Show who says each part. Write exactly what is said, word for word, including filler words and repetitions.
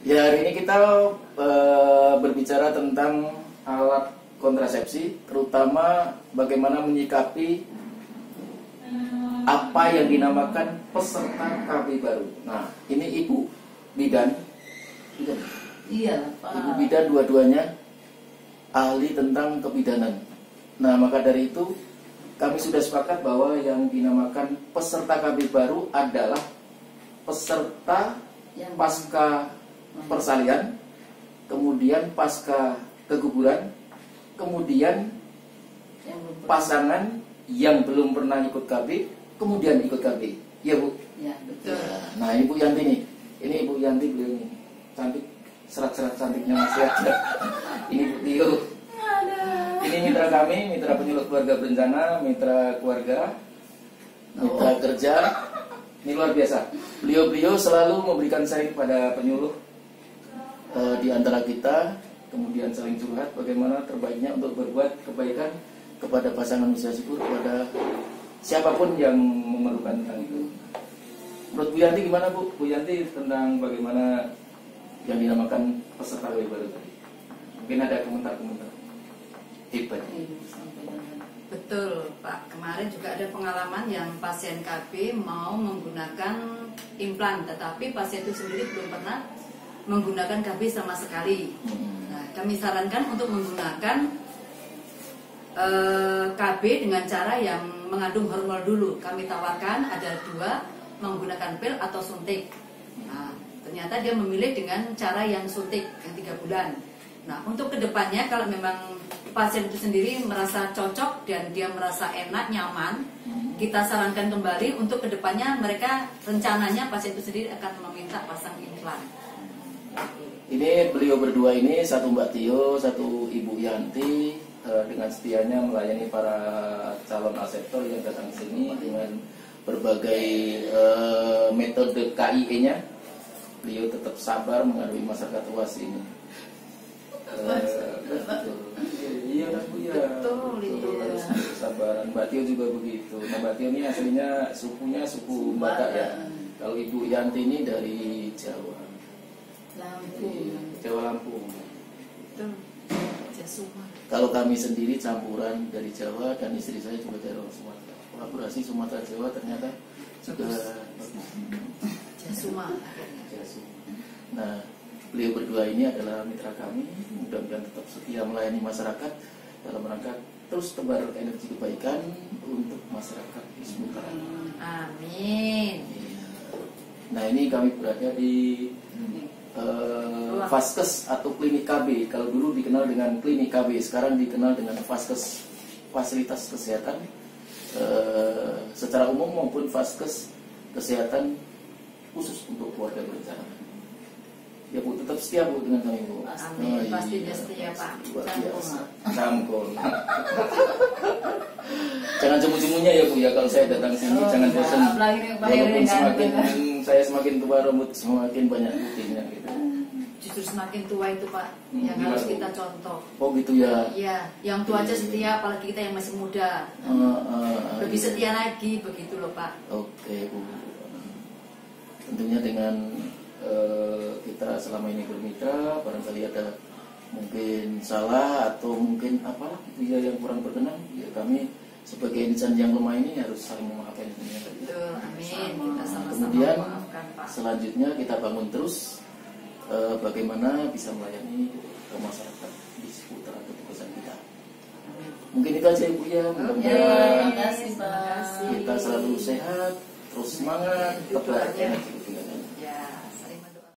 Speaker 1: Ya, hari ini kita e, berbicara tentang alat kontrasepsi, terutama bagaimana menyikapi apa yang dinamakan peserta K B baru. Nah, ini Ibu Bidan. Bidan.
Speaker 2: Iya, Pak.
Speaker 1: Ibu Bidan dua-duanya ahli tentang kebidanan. Nah, maka dari itu kami sudah sepakat bahwa yang dinamakan peserta K B baru adalah peserta
Speaker 2: Yang
Speaker 1: pasca persalinan, kemudian pasca keguguran, kemudian
Speaker 2: yang belum pernah.
Speaker 1: pasangan yang belum pernah ikut K B, kemudian ikut K B. Ya, Bu.
Speaker 2: Ya, betul.
Speaker 1: Ya, nah, Ibu Yanti nih. Ini Ibu Yanti, beliau ini cantik, serat-serat cantiknya masih ada. Ini Bu Tio. Ini mitra kami, mitra penyuluh keluarga berencana, mitra keluarga, mitra
Speaker 2: Oh.
Speaker 1: kerja. Ini luar biasa. Beliau-beliau selalu memberikan saya kepada penyuluh eh, di antara kita, kemudian saling curhat bagaimana terbaiknya untuk berbuat kebaikan kepada pasangan usia syukur, kepada siapapun yang memerlukan tentang itu. Menurut Bu Yanti gimana, Bu? Bu Yanti tentang bagaimana yang dinamakan peserta K B baru tadi? Mungkin ada komentar-komentar. Hebat.
Speaker 2: Ibu sampai dengan-
Speaker 3: Betul, Pak. Kemarin juga ada pengalaman yang pasien K B mau menggunakan implan, tetapi pasien itu sendiri belum pernah menggunakan K B sama sekali. Nah, kami sarankan untuk menggunakan eh, K B dengan cara yang mengandung hormon dulu. Kami tawarkan ada dua, menggunakan pil atau suntik. Nah, ternyata dia memilih dengan cara yang suntik yang tiga bulan. Nah, untuk kedepannya kalau memang pasien itu sendiri merasa cocok dan dia merasa enak, nyaman, kita sarankan kembali untuk kedepannya mereka rencananya pasien itu sendiri akan meminta pasang implan.
Speaker 1: Ini beliau berdua ini, satu Mbak Tio, satu Ibu Yanti, eh, dengan setianya melayani para calon aseptor yang datang ke sini dengan berbagai eh, metode K I E-nya. Beliau tetap sabar menghadapi masyarakat luas ini. Eh, betul. Iya, Bu ya.
Speaker 3: Betul, iya.
Speaker 1: Kesabaran. Mbak Tio juga begitu. Nah, Mbak Tio ini aslinya sukunya suku Batak ya. Kalau Ibu Yanti ini dari Jawa.
Speaker 2: Lampung.
Speaker 1: Iya, Jawa Lampung.
Speaker 3: Betul. Jasuma.
Speaker 1: Kalau kami sendiri campuran dari Jawa dan istri saya juga dari orang Sumatera. Kolaborasi Sumatera Jawa ternyata juga
Speaker 3: Jasuma.
Speaker 1: Jasu. Nah, beliau berdua ini adalah mitra kami. Mudah-mudahan tetap setia melayani masyarakat dalam rangka terus tebar energi kebaikan untuk masyarakat di seputaran.
Speaker 3: Amin.
Speaker 1: Iya. Nah, ini kami berada di Uh, Vaskes atau klinik K B. Kalau dulu dikenal dengan klinik K B, sekarang dikenal dengan Vaskes, fasilitas kesehatan uh, secara umum maupun Vaskes kesehatan khusus untuk keluarga berencana. Ya, Bu, tetap setia, Bu, dengan kami, Bu.
Speaker 3: Amin. Pasti dia setia, Pak.
Speaker 1: Luar
Speaker 3: Campur.
Speaker 1: biasa. Campur. Jangan cemu-cemunya ya, Bu ya, kalau saya datang sini
Speaker 2: Oh,
Speaker 1: jangan
Speaker 2: ya,
Speaker 1: bosan.
Speaker 2: apalagi yang
Speaker 1: Walaupun
Speaker 2: bayarin
Speaker 1: semakin
Speaker 2: kan.
Speaker 1: saya semakin tua, rambut semakin banyak putihnya gitu.
Speaker 3: Justru semakin tua itu, Pak,
Speaker 1: Hmm,
Speaker 3: yang
Speaker 1: gimana,
Speaker 3: harus
Speaker 1: Bu?
Speaker 3: kita contoh.
Speaker 1: Oh gitu ya.
Speaker 3: Iya, yang tua aja
Speaker 1: Iya, iya.
Speaker 3: setia, apalagi kita yang masih muda.
Speaker 1: Uh, uh,
Speaker 3: Lebih
Speaker 1: iya.
Speaker 3: setia lagi, begitu loh, Pak.
Speaker 1: Oke, Bu. Tentunya dengan uh, kita selama ini bermitra, barangkali ada mungkin salah atau mungkin apa gitu ya yang kurang berkenan, ya kami sebagai insan yang lemah ini harus saling memaafkan tentunya.
Speaker 3: Betul, amin.
Speaker 2: Sama.
Speaker 3: Kita sama-sama
Speaker 1: Kemudian
Speaker 3: memaafkan, Pak.
Speaker 1: selanjutnya kita bangun terus uh, bagaimana bisa melayani ke masyarakat di seputar ketugasan kita. Mungkin itu aja, Ibu ya.
Speaker 3: Oke,
Speaker 1: Mudah-mudahan
Speaker 2: terima kasih, Pak.
Speaker 3: terima kasih.
Speaker 1: kita selalu sehat, terus semangat,
Speaker 3: Itu
Speaker 1: tebar
Speaker 3: aja.
Speaker 1: energi kebaikan.
Speaker 3: Ya, saling